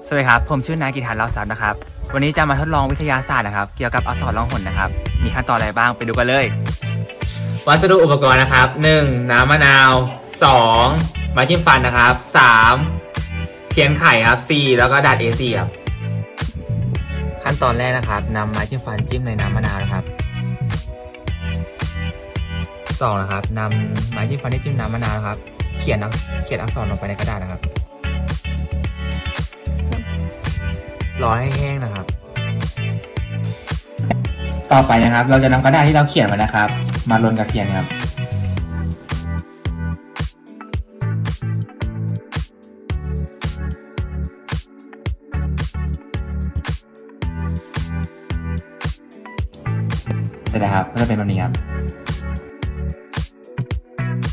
สวัสดีครับผมชื่อนายกิติเล่าทรัพย์นะครับวันนี้จะมาทดลองวิทยาศาสตร์นะครับเกี่ยวกับอักษรล่องหนนะครับมีขั้นตอนอะไรบ้างไปดูกันเลยวัสดุอุปกรณ์นะครับ1น้ำมะนาว2ไม้จิ้มฟันนะครับ3เทียนไขครับ4แล้วก็ดาษ A4 ครับขั้นตอนแรกนะครับนำไม้จิ้มฟันจิ้มในน้ำมะนาวนะครับ2นะครับนำไม้จิ้มฟันที่จิ้มน้ำมะนาวนะครับเขียนอักษรลงไปในกระดาษนะครับรอให้แห้งนะครับต่อไปนะครับเราจะนำกระดาษที่เราเขียนไว้นะครับมาลนกับเทียนครับเสร็จแล้วครับก็จะเป็นแบบนี้ครับ